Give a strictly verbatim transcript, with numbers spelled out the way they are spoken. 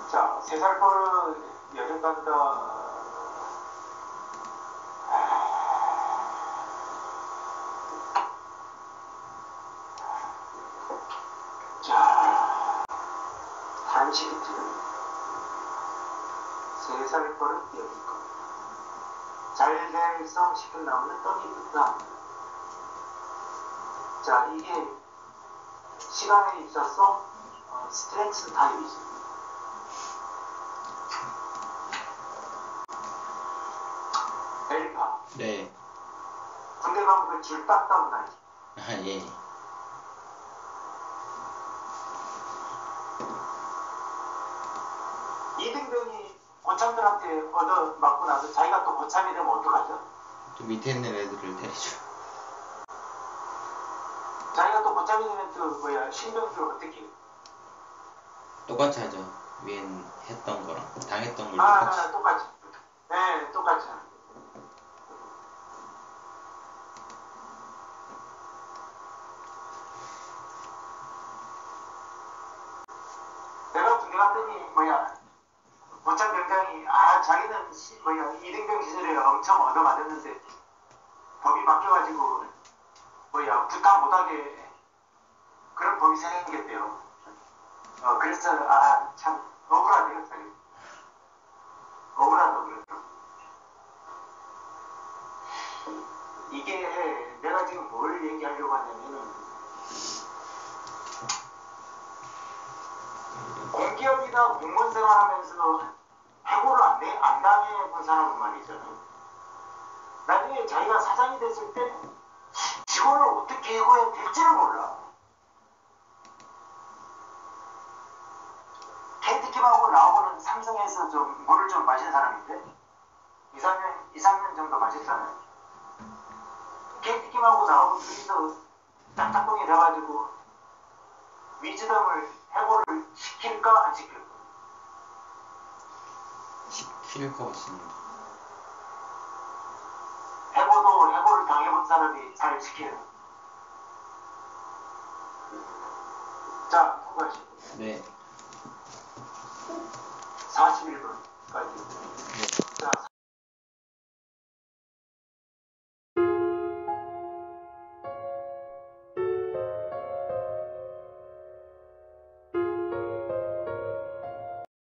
자, 세 살 버릇 여행 간다. 자, 한시리즈는 세 살 버릇 여행 거. 잘될성 싶은 나무는 떡이 붙다. 자, 이게 시간에 있어서 어, 스트렝스 타입이지. 에리파. 네. 군대 가면 그 줄 땄다고 나지. 아, 예. 이등병이 고참들한테 얻어 맞고 나서 자기가 또 고참이 되면 어떡하죠? 또 밑에 있는 애들을 때리죠. 자기가 또 고참이 되면 또 뭐야 신병들 어떻게 해요? 똑같이 하죠. 위엔 했던 거랑 당했던 걸 아, 똑같이. 아, 똑같이. 네, 똑같이. 내가 군대 갔더니 뭐야 고참 병장이 아 자기는 시, 뭐야 이등병 시절에 엄청 얻어맞았는데 법이 바뀌어가지고 뭐야 부탁 못하게 그런 법이 생겼대요. 어 그래서 아 참 억울하대요. 자기. 억울하다고 그랬더라고. 이게 내가 지금 뭘 얘기하려고 하냐면은 공기업이나 공무원 생활하면서 해고를 안, 내, 안 당해본 사람은 말이잖아요. 나중에 자기가 사장이 됐을 때 직원을 어떻게 해고해야 될지를 몰라. 케이티킴하고 나하고는 삼성에서 좀 물을 좀 마신 사람인데 이, 삼 년, 이, 삼 년 정도 마셨잖아요. 케이티킴하고 나하고 둘이서 짝짝꿍이 돼가지고 위즈덤을 해고를 시킬까 안 시킬까? 시킬 것 같습니다. 해고도 해고를 당해본 사람이 잘 시켜요. 자, 통과하시고. 네. 사십일 분까지.